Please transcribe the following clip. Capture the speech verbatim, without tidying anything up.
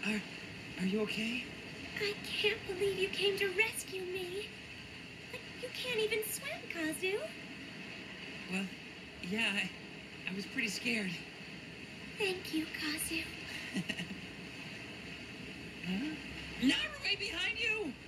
Are, are you okay? I can't believe you came to rescue me. But you can't even swim, Kazu. Well, yeah, I, I was pretty scared. Thank you, Kazu. Huh? Naru, right behind you!